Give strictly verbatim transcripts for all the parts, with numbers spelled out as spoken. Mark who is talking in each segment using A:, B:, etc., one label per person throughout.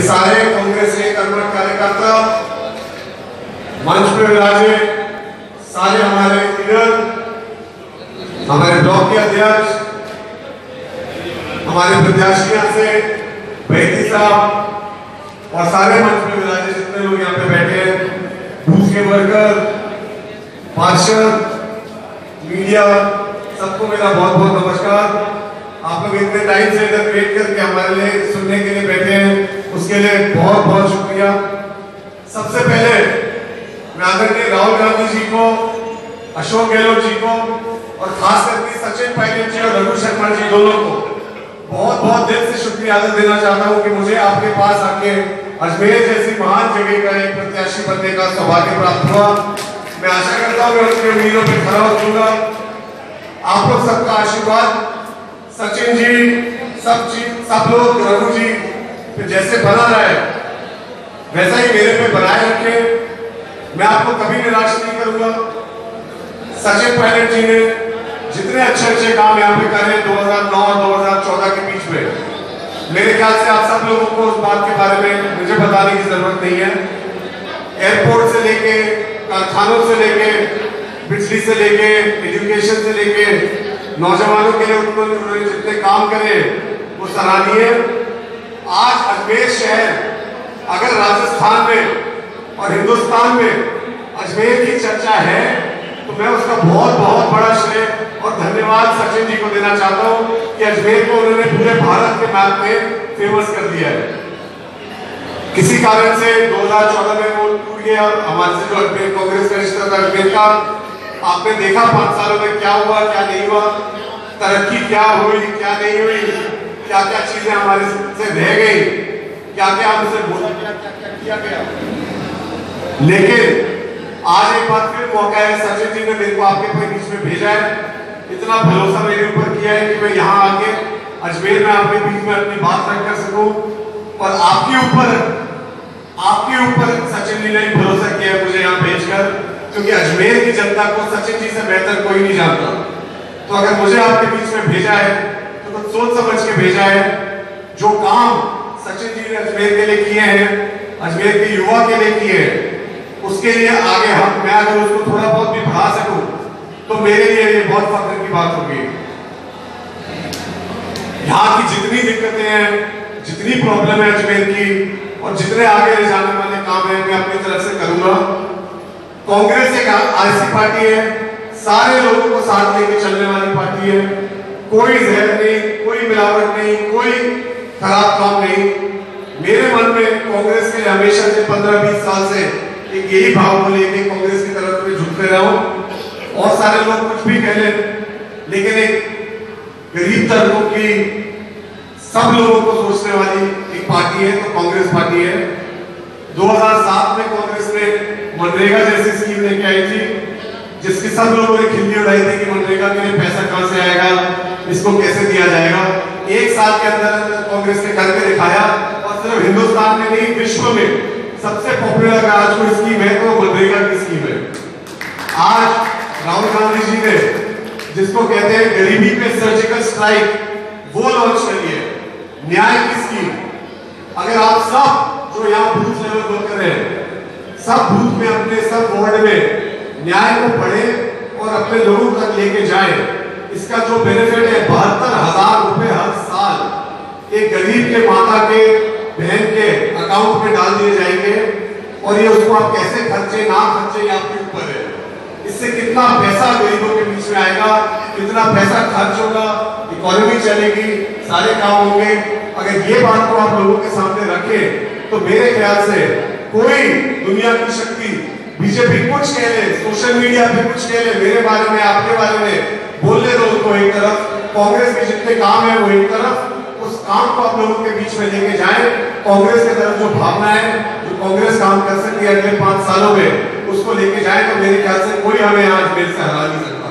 A: सारे कांग्रेस के कर्मठ कार्यकर्ता, मंच पे विराजे सारे हमारे लीडर, हमारे ब्लॉक के अध्यक्ष, हमारे प्रत्याशियों से बैठी साहब और सारे मंच पे विराजे जितने लोग यहाँ पे बैठे हैं, बूथ के वर्कर, पार्षद, मीडिया, सबको मेरा बहुत बहुत नमस्कार। आप लोग इतने टाइम से इधर वेट करके हमारे लिए सुनने के लिए बैठे हैं, उसके लिए बहुत बहुत शुक्रिया। सबसे पहले मैं आदरणीय राहुल गांधी जी को, अशोक गहलोत जी को और खास करके सचिन पायलट जी और रघु शर्मा जी दोनों को बहुत बहुत दिल से शुक्रिया अदा देना चाहता हूं कि मुझे आपके पास आके अजमेर जैसी महान जगह का एक प्रत्याशी बनने का सौभाग्य प्राप्त हुआ। मैं आशा करता हूँ मैं उनके उम्मीदों पर खरा उतरूंगा। आप लोग सबका आशीर्वाद, सचिन जी, सब जी, सब लोग रघु जी जैसे बना रहे वैसा ही मेरे पे बनाए रखे। मैं आपको कभी निराश नहीं करूंगा। सचिन पायलट जी ने जितने अच्छे अच्छे काम यहाँ पे करे दो हज़ार नौ और दो हज़ार चौदह के बीच में, मेरे ख्याल से आप सब लोगों को उस बात के बारे में मुझे बताने की जरूरत नहीं है। एयरपोर्ट से लेके, कारखानों से लेके, बिजली से लेके, एजुकेशन से लेके, नौजवानों के लिए उन्होंने जितने काम करे वो सराहनीय। आज अजमेर शहर अगर राजस्थान में और हिंदुस्तान में अजमेर की चर्चा है तो मैं उसका बहुत बहुत बड़ा श्रेय और धन्यवाद सचिन जी को देना चाहता हूं कि अजमेर को उन्होंने पूरे भारत के मैप में फेमस कर दिया है। किसी कारण से दो हज़ार चौदह में वो टूट गया और हमारे से जो अजमेर कांग्रेस का रिश्ता था अजमेर का, आपने देखा पांच सालों में क्या हुआ क्या नहीं हुआ, तरक्की क्या हुई क्या नहीं हुई, क्या क्या चीजें हमारे से रह गई, क्या क्या हमसे बोला गया, क्या क्या किया गया। लेकिन आज एक बार फिर मौका है, सचिन जी ने मेरे को आपके बीच में भेजा है, इतना भरोसा मेरे ऊपर किया है कि मैं यहाँ आके अजमेर में आपके बीच में अपनी बात रख कर सकूं और आपके ऊपर आपके ऊपर सचिन जी ने भरोसा किया है मुझे यहाँ भेजकर, क्योंकि अजमेर की जनता को सचिन जी से बेहतर कोई नहीं जानता। तो अगर मुझे आपके बीच में भेजा है तो कुछ सोच समझ के भेजा है। जो काम सचिन जी ने अजमेर के लिए किए हैं, अजमेर के युवा के लिए किए हैं, उसके लिए आगे हम मैं अगर उसको थोड़ा बहुत भी बढ़ा सकूं तो मेरे लिए ये बहुत फख्र की बात होगी। यहाँ की जितनी दिक्कतें हैं, जितनी प्रॉब्लम है अजमेर की और जितने आगे ले जाने वाले काम है मैं अपनी तरफ से करूंगा। कांग्रेस एक ऐसी पार्टी है, सारे लोगों को साथ लेके चलने वाली पार्टी है। कोई जहर नहीं, कोई मिलावट नहीं, कोई खराब काम नहीं। मेरे मन में कांग्रेस के लिए हमेशा से पंद्रह बीस साल से एक यही भाव को लेके कांग्रेस की तरफ में झुकते रहा हूं। और सारे लोग कुछ भी कह लें, लेकिन एक गरीब तबकों की, सब लोगों को सोचने वाली एक पार्टी है तो कांग्रेस पार्टी है। दो हज़ार सात में कांग्रेस ने मनरेगा जैसी स्कीम लेके आई थी, जिसकी सब लोगों ने खिल्ली उड़ाई थी कि मनरेगा के लिए पैसा कहां से आएगा, इसको कैसे दिया जाएगा। एक साल के अंदर कांग्रेस ने करके दिखाया और सिर्फ हिंदुस्तान में नहीं विश्व में सबसे पॉपुलर आज कोई स्कीम है तो मनरेगा की स्कीम है। आज राहुल गांधी जी ने जिसको कहते हैं गरीबी पे सर्जिकल स्ट्राइक, वो लॉन्च करी है, न्याय की स्कीम। अगर आप सब जो यहाँ बूथ लेवल वर्कर हैं, सब बूथ में अपने सब वार्ड में न्याय को पढ़े और अपने लोगों तक लेके जाए, इसका जो बेनिफिट है बहत्तर हजार रुपए हर साल एक गरीब के माता के बहन के अकाउंट में डाल दिए जाएंगे और ये उसको आप कैसे खर्चे ना खर्चे ये आपके ऊपर है। इससे कितना पैसा गरीबों के बीच में आएगा, कितना पैसा खर्च होगा, इकोनॉमी चलेगी, सारे काम होंगे। अगर ये बात को आप लोगों के सामने रखें तो मेरे ख्याल से कोई दुनिया की शक्ति, बीजेपी कुछ कह ले, सोशल मीडिया पे कुछ कह ले, मेरे बारे में आपके बारे में बोलने दो उसको एक तरफ, कांग्रेस के जितने काम है वो एक तरफ, उस काम को आप लोगों के बीच में लेके जाएं। कांग्रेस की तरफ जो भावना है, जो कांग्रेस काम कर सकती है अगले पांच सालों में, उसको लेके जाए तो मेरे ख्याल से कोई हमें आज मेरे से हरा नहीं सकता।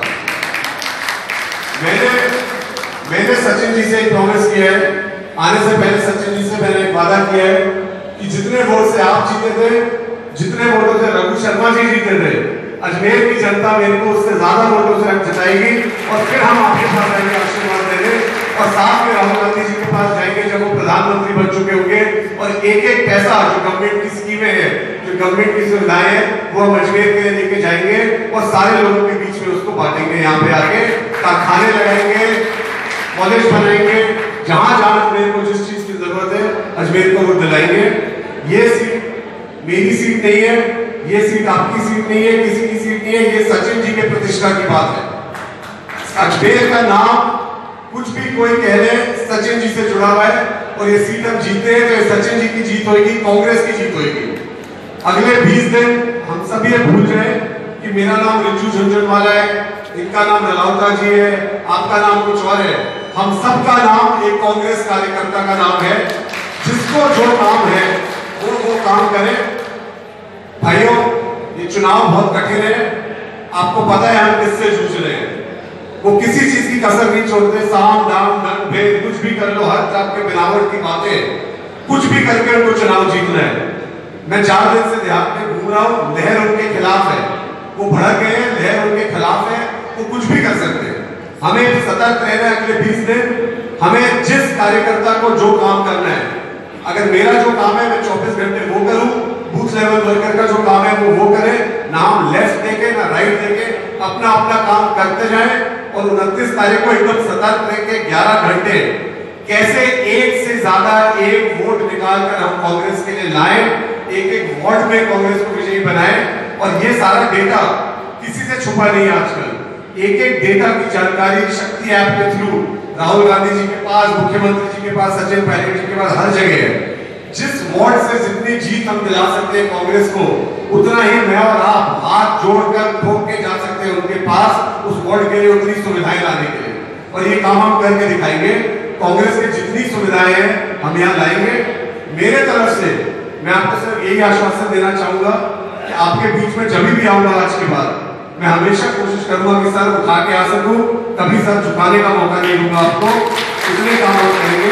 A: मैंने मैंने सचिन जी से एक प्रॉमिस किया है, आने से पहले सचिन जी से मैंने एक वादा किया है कि जितने वोट से आप जीते थे, जितने वोटों से रघु शर्मा जी जीते थे, अजमेर की जनता मेरे को उससे ज्यादा वोटों से जिताएगी और फिर हम आपके पास आएंगे आशीर्वाद देंगे और साथ में राहुल गांधी जी के पास जाएंगे जब वो प्रधानमंत्री बन चुके होंगे और और एक एक पैसा जो गवर्नमेंट की स्कीमें हैं, जो गवर्नमेंट की सुविधाएं हैं, वो हम अजमेर के लिए लेके जाएंगे और सारे लोगों के बीच में उसको बांटेंगे। यहाँ पे आके कारखाने लगाएंगे, कॉलेज बनाएंगे, जहां जहां अजमेर को जिस चीज की जरूरत है अजमेर को वो दिलाएंगे। ये सीट मेरी सीट नहीं है, ये सीट आपकी सीट नहीं है, किसी की सीट नहीं है, ये सचिन जी के प्रतिष्ठा की बात है। अजमेर का नाम कुछ भी कोई कह ले, सचिन जी से जुड़ा हुआ है और ये सीट हम जीतते हैं तो ये सचिन जी की जीत होगी, कांग्रेस की जीत होगी। अगले बीस दिन हम सभी ये भूल जाए कि मेरा नाम रिज्जू झुंझुनवाला है, इनका नाम रलावता जी है, आपका नाम कुछ और है। हम सबका नाम एक कांग्रेस कार्यकर्ता का नाम है। जिसको जो काम है वो वो काम करे। भाइयों, ये चुनाव बहुत कठिन है, आपको पता है हम किससे जूझ रहे हैं। वो किसी चीज की कसर नहीं छोड़ते, साम दाम दंड भेद कुछ भी कर लो, हर तरह के बनावट की बातें, कुछ भी करके उनको चुनाव जीतना है। मैं चार दिन से देहात में घूम रहा हूं, लहर उनके खिलाफ है, वो भड़क गए हैं, लहर उनके खिलाफ है, वो कुछ भी कर सकते हैं। हमें सतर्क रहना है अगले बीस दिन। हमें जिस कार्यकर्ता को जो काम करना है, अगर मेरा जो काम है मैं चौबीस घंटे वो करूं, बूथ लेवल वर्कर का जो काम है वो वो करे, ना हम लेफ्ट देके ना राइट देके अपना अपना काम करते जाएं। और उनतीस तारीख को एकदम सतर्क रह के ग्यारह घंटे कैसे एक से ज्यादा एक वोट निकालकर हम कांग्रेस के लिए लाएं, एक एक वार्ड में कांग्रेस को विजयी बनाएं। और ये सारा डेटा किसी से छुपा नहीं है आजकल, एक एक डेटा की जानकारी शक्ति ऐप के थ्रू राहुल गांधी जी के पास, मुख्यमंत्री जी के पास, सचिन पायलट जी के पास हर जगह है। जिस वार्ड से जितनी जीत हम दिला सकते हैं कांग्रेस को, उतना ही मैं और आप हाथ जोड़कर ठोक के जा सकते हैं उनके पास उस वार्ड के लिए उतनी सुविधाएं लाने के लिए। और ये काम हम करके दिखाएंगे। कांग्रेस की जितनी सुविधाएं हैं हम यहाँ लाएंगे। मेरे तरफ से मैं आपको सिर्फ यही आश्वासन देना चाहूंगा कि आपके बीच में जब भी आऊंगा आज के बाद, मैं हमेशा कोशिश करूंगा कि सर उठा के आ सकूं, कभी सर झुकाने का मौका नहीं दूंगा आपको। इतने काम हम करेंगे।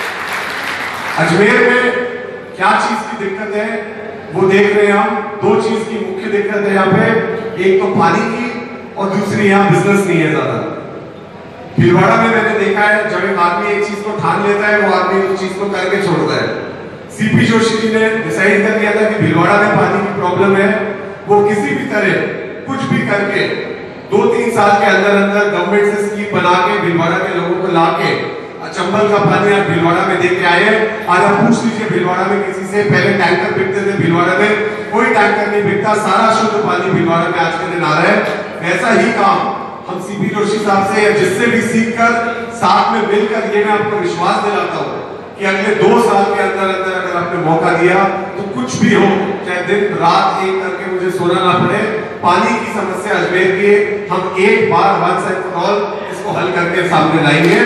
A: अजमेर में क्या चीज की दिक्कत है वो देख रहे हैं हम। दो चीज की मुख्य दिक्कत है यहाँ पे, एक तो पानी की और दूसरी यहाँ बिजनेस नहीं है ज्यादा। भीलवाड़ा में मैंने देखा है जब एक आदमी एक चीज को ठान लेता है वो आदमी उस चीज को करके छोड़ता है। सीपी जोशी जी ने डिसाइड कर लिया था कि भीलवाड़ा में पानी की प्रॉब्लम है, वो किसी भी तरह कुछ भी करके दो तीन साल के अंदर अंदर गवर्नमेंट से स्कीम बना के भीलवाड़ा के लोगों को ला के चंबल का पानी आप भीलवाड़ा में देके आए। आज आप पूछ लीजिए भीलवाड़ा में किसी से, पहले टैंकर बिकते थे भीलवाड़ा में, कोई टैंकर नहीं बिकता, सारा शुद्ध पानी भीलवाड़ा में आज के दिन आ रहा है। वैसा ही काम हम सीपी जोशी साहब से या जिससे भी सीख कर साथ में मिलकर, ये मैं आपको विश्वास दिलाता हूँ कि अगले दो साल के अंदर अंदर अगर आपने मौका दिया तो कुछ भी हो, चाहे दिन रात एक करके मुझे सोना ना पड़े, पानी की समस्या अजमेर की हम एक बार वंस एंड फॉर ऑल इसको हल करके सामने लाएंगे।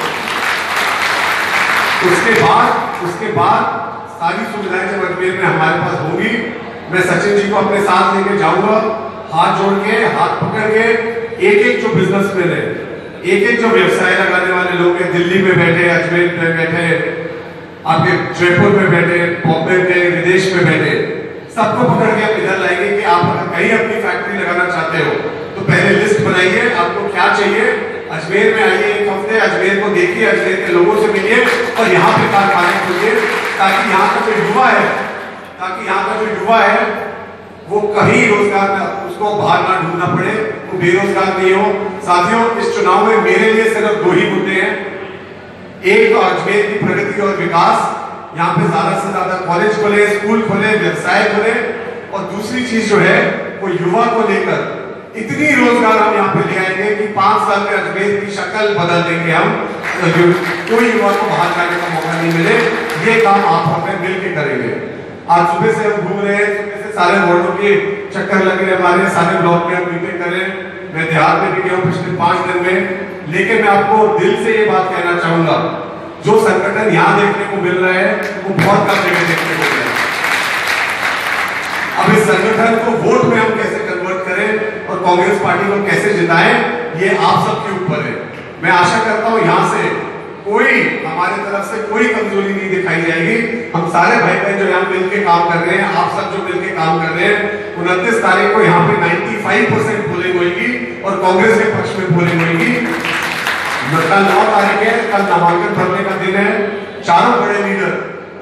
A: उसके बाद उसके बाद सारी सुविधाएं जब अजमेर में हमारे पास होगी, मैं सचिन जी को अपने साथ लेके जाऊंगा, हाथ जोड़ के, हाथ पकड़ के, एक एक जो बिजनेसमैन है, एक एक जो व्यवसाय लगाने वाले लोग हैं, दिल्ली में बैठे, अजमेर में बैठे, आपके जयपुर में बैठे, बॉम्बे में, विदेश में बैठे, सबको पकड़ के आप इधर लाएंगे कि आप अगर कहीं अपनी फैक्ट्री लगाना चाहते हो तो पहले लिस्ट बनाइए, आपको क्या चाहिए। अजमेर में आइए, एक हफ्ते अजमेर को देखिए, अजमेर के लोगों से मिलिए और यहाँ पे कारखाने खोलिए, ताकि यहाँ का जो युवा है ताकि यहाँ का जो युवा है वो कहीं रोजगार में उसको बाहर ना ढूंढना पड़े, वो बेरोजगार नहीं हो। साथियों, इस चुनाव में मेरे लिए सिर्फ दो ही मुद्दे हैं। एक तो अजमेर की प्रगति और विकास, यहाँ पे ज्यादा से ज्यादा कॉलेज खोले, स्कूल खोले, व्यवसाय खोले, और दूसरी चीज जो है वो युवा को लेकर इतनी रोजगार हम यहाँ पे ले आएंगे कि पांच साल में अजमेर की शक्ल बदल देंगे हम, तो कोई युवा को बाहर जाने का मौका नहीं मिले। ये काम आप हमें मिलकर करेंगे। आज सुबह से हम घूम रहे हैं, सुबह से सारे वार्डों के चक्कर लग रहे, हमारे सारे ब्लॉक में हम मीटिंग कर रहे हैं। मैं देहात में भी गया हूँ पिछले पांच दिन में, लेकिन मैं आपको दिल से ये बात कहना चाहूंगा, जो संगठन यहाँ देखने को मिल रहा है वो बहुत कम जगह देखने को मिल रहा है। अब इस संगठन को वोट में हम कैसे कन्वर्ट करें और कांग्रेस पार्टी को कैसे जिताएं, ये आप सबके ऊपर है। मैं आशा करता हूं यहाँ से कोई हमारे तरफ से कोई कमजोरी नहीं दिखाई जाएगी। हम सारे भाई बहन जो यहाँ मिलकर काम कर रहे हैं, आप सब जो मिलकर काम कर रहे हैं, उनतीस तारीख को यहाँ पे पचानवे परसेंट पोलिंग होगी और कांग्रेस के पक्ष में पोलिंग होगी। कल नौ तारीख है, कल नामांकन भरने का दिन है। चारों बड़े लीडर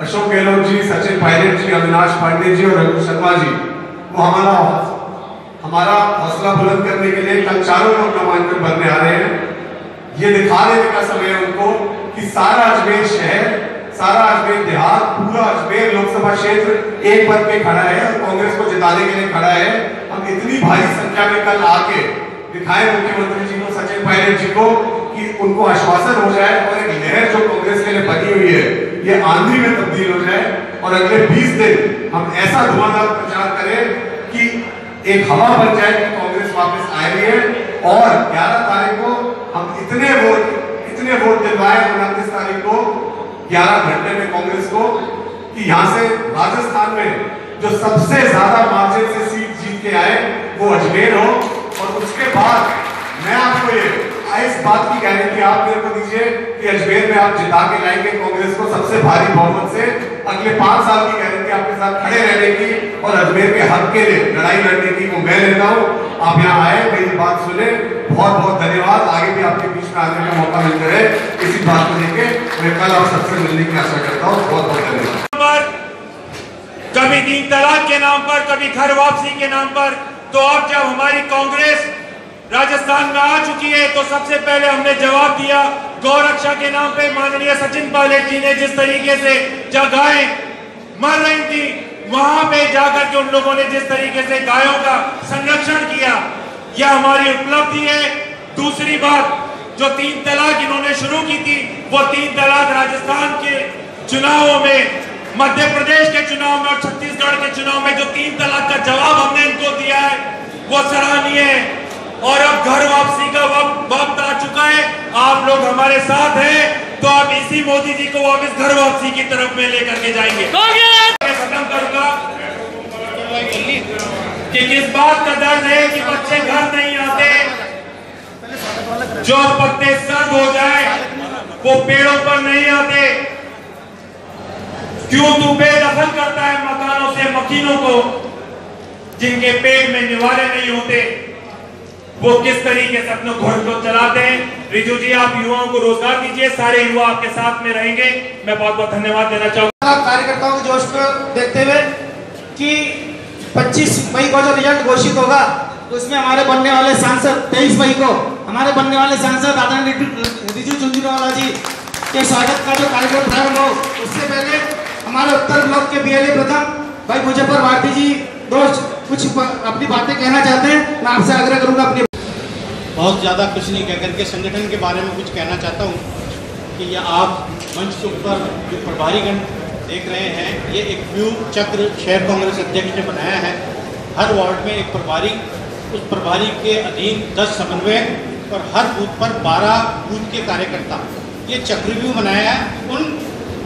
A: अशोक गहलोत जी, सचिन पायलट जी, अविनाश पांडे जी और रघु शर्मा जी, वो हमारा हमारा हौसला बुलंद करने के लिए कल चारों लोग नामांकन भरने आ रहे हैं। ये दिखा देने का समय है उनको कि सारा अजमेर शहर, सारा अजमेर देहात, पूरा अजमेर लोकसभा क्षेत्र एक पद पे खड़ा है और कांग्रेस को जिताने के लिए खड़ा है। हम इतनी भारी संख्या में कल आके दिखाएं मुख्यमंत्री जी को, सचिन पायलट जी को, कि उनको आश्वासन हो जाए और एक लहर जो कांग्रेस के लिए बनी हुई है ये आंधी में तब्दील हो जाए और अगले बीस दिन हम ऐसा धुआंधार प्रचार करें कि एक हवा बन जाए कि कांग्रेस वापस आ रही है। और ग्यारह तारीख को हम इतने वोट इतने वोट दिलवाए उनतीस तारीख को ग्यारह घंटे में कांग्रेस को कि यहाँ से राजस्थान में जो सबसे ज्यादा मार्जिन से सीट जीत के आए वो अजमेर हो। और उसके बाद मैं आपको ये इस बात की गारंटी आप मेरे को दीजिए कि अजमेर में आप जिता के लाएंगे कांग्रेस को सबसे भारी बहुमत से। अगले पांच साल की गारंटी आपके साथ खड़े रहने की और अजमेर के हक के लिए लड़ाई लड़ने की वो मैं लेता हूँ। आप यहाँ आए, मेरी बात सुने, बहुत बहुत धन्यवाद। आगे भी आपके बीच में आने का मौका मिलता रहे इसी बात को लेके मैं कल आप सबसे मिलने की आशा करता हूँ। बहुत बहुत धन्यवाद।
B: कभी तीन तलाक के नाम पर, कभी घर वापसी के नाम पर, तो अब जब हमारी कांग्रेस राजस्थान में आ चुकी है तो सबसे पहले हमने जवाब दिया। गौरक्षा के नाम पे माननीय सचिन पायलट जी ने जिस तरीके से गायें मर रही थी वहां पे जाकर के उन लोगों ने जिस तरीके से गायों का संरक्षण किया, यह हमारी उपलब्धि है। दूसरी बात, जो तीन तलाक इन्होंने शुरू की थी वो तीन तलाक राजस्थान के चुनावों में, मध्य प्रदेश के चुनाव में और छत्तीसगढ़ के चुनाव में जो तीन तलाक का जवाब हमने इनको दिया है वो सराहनीय है। और अब घर वापसी का वक्त वक्त आ चुका है, आप लोग हमारे साथ हैं तो आप इसी मोदी जी को वापस घर वापसी की तरफ में लेकर के जाएंगे। खत्म करूंगा कि किस बात का दर्द है कि बच्चे घर नहीं आते, जो पत्ते सर्द हो जाए वो पेड़ों पर नहीं आते। क्यों तू बेदखल करता है मकानों से मकीनों को जिनके पेट में निवाले नहीं होते, वो किस तरीके से अपने घर को चलाते हैं। रिजू जी, आप युवाओं को रोजगार दीजिए, सारे युवा आपके साथ में रहेंगे। मैं बहुत बहुत धन्यवाद देना चाहूंगा
C: कार्यकर्ताओं के जोश को देखते हुए कि पच्चीस मई को जो रिजल्ट घोषित होगा उसमें हमारे बनने वाले सांसद तेईस मई को हमारे बनने वाले सांसद आदरणीय रिजू झुंझुनवाला जी के स्वागत का जो कार्यक्रम प्रारंभ हो, उससे पहले हमारे उत्तर ब्लॉक के बीएलए प्रथम भाई मुजफ्फर भारती जी दोस्त कुछ अपनी बातें कहना चाहते हैं। मैं आपसे आग्रह करूंगा अपनी
D: बहुत ज़्यादा कुछ नहीं कह करके संगठन के बारे में कुछ कहना चाहता हूँ कि यह आप मंच के ऊपर जो प्रभारीगण देख रहे हैं, ये एक व्यू चक्र शहर कांग्रेस अध्यक्ष ने बनाया है। हर वार्ड में एक प्रभारी, उस प्रभारी के अधीन दस समन्वयक और हर बूथ पर बारह बूथ के कार्यकर्ता, ये चक्रव्यूह बनाया है। उन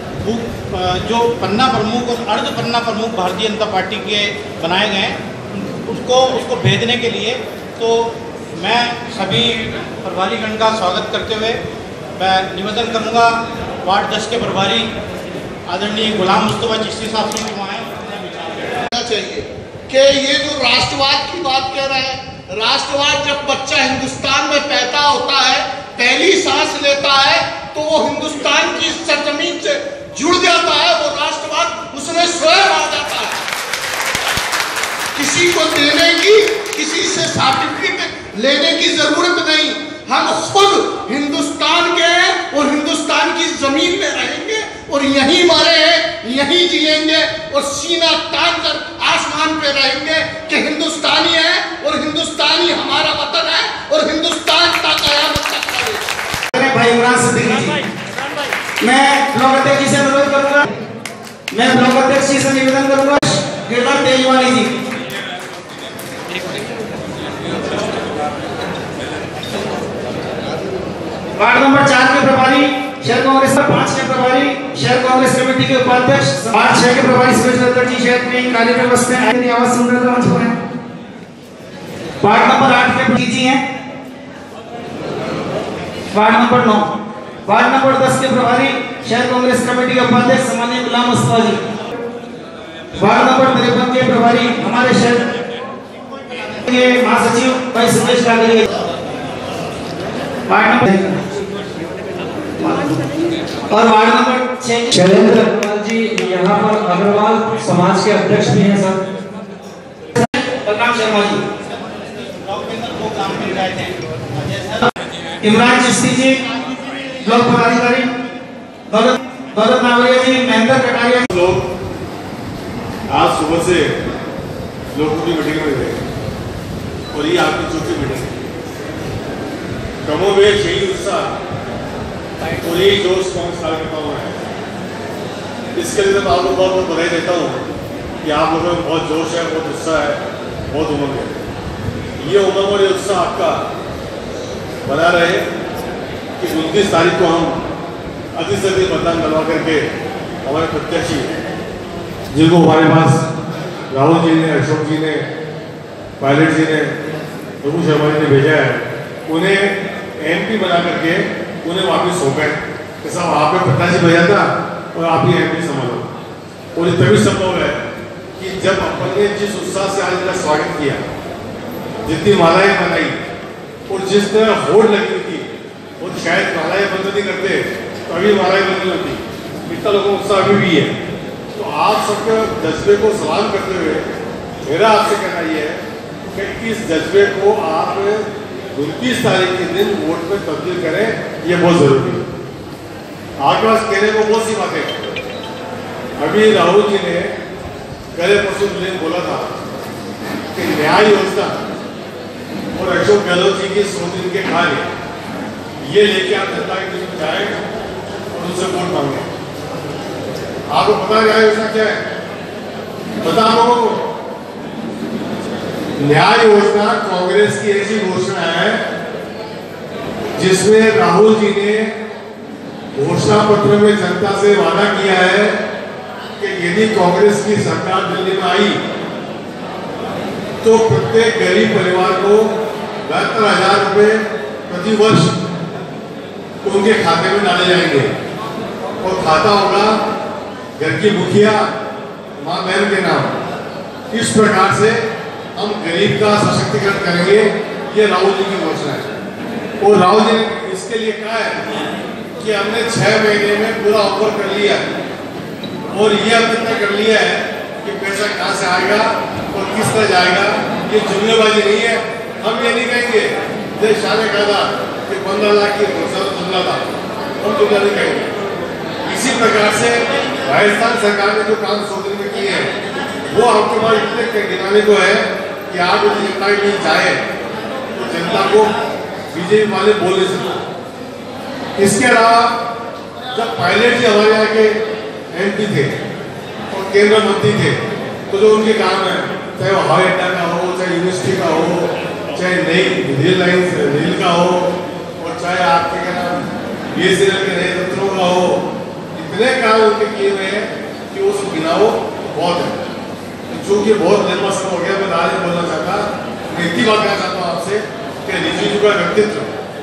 D: जो पन्ना प्रमुख और अर्ध पन्ना प्रमुख भारतीय जनता पार्टी के बनाए गए उसको उसको भेजने के लिए, तो मैं सभी प्रभारीगण का स्वागत करते हुए मैं निवेदन करूंगा वार्ड दस के प्रभारी आदरणीय गुलाम मुस्तफा चिश्ती साहब से वहाँ
E: चाहिए कि ये जो राष्ट्रवाद की बात कह रहे हैं, राष्ट्रवाद जब बच्चा हिंदुस्तान में पैदा होता है, पहली सांस लेता है, तो वो हिंदुस्तान की सरजमीन से जुड़ जाता है। वो राष्ट्रवाद उसमें स्वयं आ जाता है। किसी को देने की, किसी से सर्टिफिकेट लेने की जरूरत नहीं। हम खुद हिंदुस्तान के हैं और हिंदुस्तान की जमीन में रहेंगे और यहीं मरे हैं, यहीं जिएंगे और सीना तान कर आसमान पे रहेंगे कि हिंदुस्तानी है और हिंदुस्तानी हमारा वतन है और हिंदुस्तान का कयामत तक करेगा।
C: भाई इमरान सिद्दीकी जी, मैं ब्लॉक अध्यक्ष जी से अनुरोध करूंगा, मैं ब्लॉक अध्यक्ष जी से निवेदन करूंगा गिरधर तेजवानी जी। वार्ड नंबर चार के प्रभारी शहर कांग्रेस का, पांच के प्रभारी शहर कांग्रेस कमेटी के उपाध्यक्ष, पांच छह के प्रभारी सुरेश जी शहर में कार्य व्यवस्था है आवाज सुन रहे मंच पर है। वार्ड नंबर आठ के जी हैं, वार्ड नंबर नौ, वार्ड नंबर दस के प्रभारी शहर कांग्रेस कमेटी के उपाध्यक्ष सम्मानीय गुलाम मुस्तफा जी, वार्ड नंबर तिरपन के प्रभारी हमारे शहर के महासचिव भाई सुरेश कागड़िया, वार्ड नंबर और वार्ड नंबर छह शैलेंद्र
F: जी यहाँ पर अग्रवाल समाज के अध्यक्ष भी हैं सर।
C: बलराम शर्मा जी,
D: दो काम मिल रहे थे।
C: इमरान चिश्ती जी ब्लॉक पदाधिकारी, दौलत दौलत नावरिया जी, महेंद्र कटारिया।
A: लोग आज सुबह से लोगों की मीटिंग में गए और ये आपकी चौथी मीटिंग है। कमोबेश यही उत्साह और यही जोश कांग्रेस कार्यकर्ताओं में है। इसके लिए मैं आपको बहुत बहुत बधाई देता हूँ कि आप लोगों में बहुत जोश है, बहुत उत्साह है, बहुत उमंग है। ये उमंग और ये उत्साह आपका बना रहे कि उनतीस तारीख को हम अधिक से अधिक मतदान करवा करके हमारे प्रत्याशी जिनको हमारे पास राहुल जी ने, अशोक जी ने, पायलट जी ने, रघु शर्मा जी ने भेजा है, उन्हें एमपी बना करके उन्हें वापस सौंपे कि साहब आपने प्रत्याशी भेजा था और आप ही एमपी संभालो। और ये तभी संभव है कि जब अपन ने जिस उत्साह से आज इनका स्वागत किया, जितनी मालाएं बनाई और जिस तरह होड़ लगी हुई थी, वो तो शायद मालाएं बंद नहीं करते तो अभी मालाएं बंद नहीं होती। इतना लोगों का उत्साह अभी भी है। तो आप सबके जज्बे को सलाम करते हुए मेरा आपसे कहना यह है कि इस जज्बे को आप उनतीस तारीख के दिन वोट में तब्दील करें, ये बहुत जरूरी है। आपके पास कहने को बहुत सी बातें। अभी राहुल जी ने पहले परसों दिन बोला था कि न्याय योजना और अशोक गहलोत जी की सौ दिन के कार्य ये लेके आप जनता के बीच में जाए और उनसे वोट मांगे। आपको पता न्याय योजना क्या है? पता आप लोगों को? न्याय योजना कांग्रेस की ऐसी घोषणा है जिसमें राहुल जी ने घोषणा पत्र में जनता से वादा किया है कि यदि कांग्रेस की सरकार दिल्ली में आई तो प्रत्येक गरीब परिवार को बहत्तर हजार रुपए प्रति वर्ष उनके खाते में डाले जाएंगे और खाता होगा घर की मुखिया मां बहन के नाम। इस प्रकार से हम गरीब का सशक्तिकरण करेंगे, ये राहुल जी की घोषणा है। और राहुल जी ने इसके लिए कहा है कि हमने छह महीने में पूरा ऑफर कर लिया और ये हमने तय कर लिया है कि पैसा कहाँ से आएगा और किस तरह जाएगा। ये जुमलेबाजी नहीं है। हम ये नहीं कहेंगे जैसे शाह ने कहा था कि पंद्रह लाख की जुमला था, हम जुमला नहीं कहेंगे। इसी प्रकार से राजस्थान सरकार ने जो काम सौ दिन में किए हैं वो आपके पास इतने गिनाने को है कि आप यदि जनता के बीच जाए तो जनता को बीजेपी वाले बोल नहीं सकते। इसके अलावा जब पायलट जी हमारे यहाँ के एमपी थे और केंद्रीय मंत्री थे तो जो उनके काम है, चाहे वो हवाई अड्डा का हो, चाहे यूनिवर्सिटी का हो, चाहे नई रेल लाइन रेल का हो और चाहे आपके क्या नाम बी एस एन एल के नए दफ्तरों का हो, इतने काम उनके किए हुए हैं कि वो सब गिनाओ बहुत है। चूंकि बहुत लंबा समय हो गया, मैं आज बोलना चाहता मैं इतनी बात कहना चाहता हूँ आपसे कि रिजिजू का व्यक्तित्व,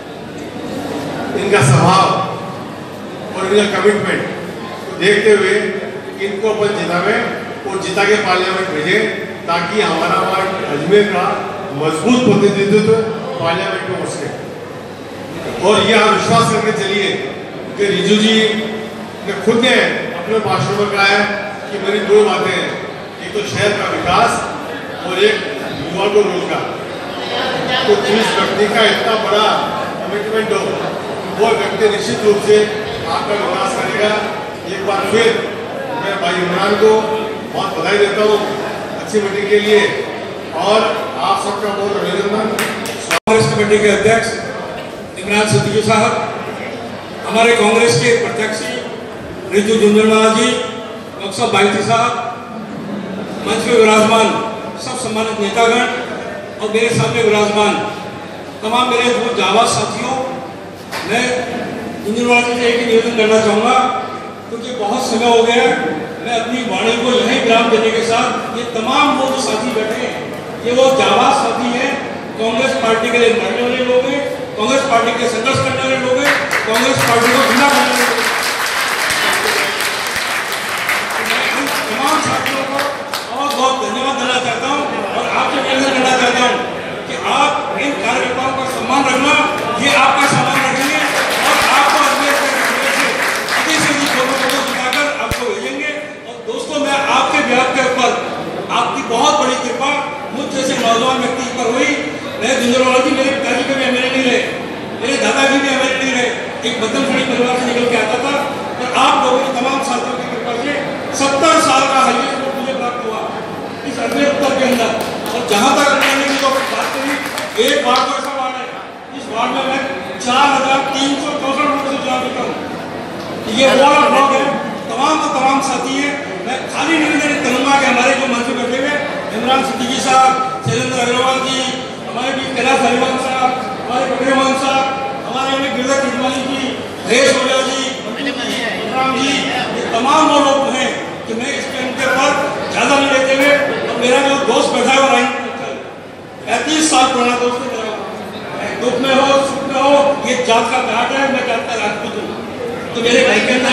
A: इनका स्वभाव और इनका कमिटमेंट को देखते हुए इनको अपन जितावे और जिता के पार्लियामेंट भेजें ताकि हमारा वहाँ अजमेर का मजबूत प्रतिनिधित्व पार्लियामेंट में हो सके। और यह हम विश्वास करके चलिए कि रिजू जी ने खुद ने अपने भाषण में कहा है कि मेरी दो बातें हैं, एक तो शहर का विकास और एक युवा को रोजगार। तो जिस व्यक्ति का इतना बड़ा कमिटमेंट हो वो व्यक्ति निश्चित रूप से आपका विकास करेगा। एक बार फिर मैं भाई इमरान को बहुत बधाई देता हूँ अच्छी मीटिंग के लिए और आप सबका बहुत अभिनंदन।
B: कांग्रेस कमेटी के अध्यक्ष इमरान सिद्दीकी साहब, हमारे कांग्रेस के प्रत्याशी रिजू झुंझुनवाला जी, डॉक्टर बाइती साहब, मंच में विराजमान सब सम्मानित नेतागण और मेरे सामने विराजमान तमाम मेरे जो जावा साथियों, मैं झुंझुनवाला जी से एक ही निवेदन करना चाहूँगा क्योंकि बहुत समय हो गया मैं अपनी वाणी को यहीं विराम देने के साथ ये तमाम वो जो साथी बैठे हैं ये वो जावा साथी हैं, कांग्रेस पार्टी के लिए लड़ने वाले लोग हैं, कांग्रेस पार्टी के संघर्ष करने वाले लोग हैं, कांग्रेस पार्टी को बिना करने वाले लोग। तमाम साथियों को बहुत बहुत धन्यवाद देना चाहता हूँ और आपसे निवेदन करना चाहता हूँ कि आप इन कार्यकर्ताओं का सम्मान रखना, ये आपका सम्मान रखेंगे और आपको अजमेर से अधिक से अधिक लोगों को जिताकर आपको भेजेंगे।
G: परिवार से निकल के आता था, और आप लोगों की तमाम साथियों की कृपा से सत्तर साल का हाईएस्ट वोट मुझे प्राप्त हुआ इस अगले उत्तर के अंदर। और जहाँ तक मैंने की तो बात करी, एक वार्ड तो ऐसा वार्ड है, इस वार्ड में मैं चार हजार तीन सौ चौसठ वोट से चुनाव जीता हूँ। ये वॉल ऑफ ब्लॉक है, तमाम तो तमाम साथी हैं। मैं खाली निवेदन करूँगा कि हमारे जो मंच में बैठे हुए इमरान सिद्दीकी साहब, शैलेंद्र अग्रवाल जी, हमारे भी कैलाश हरिवंश साहब, हमारे बकरे मोहन साहब, हमारे में गिरधर तिजवानी जी, हरेश ओझा जी, राम जी, ये तमाम वो लोग हैं कि मैं इस पे उनके पर ज़्यादा नहीं लेते हुए, और मेरा जो दोस्त बैठा है वो राइन पैंतीस साल पुराना दोस्त है मेरा, दुख में हो सुख में हो, ये जात का घाट है, मैं जात का राजपूत हूँ, तो मेरे भाई के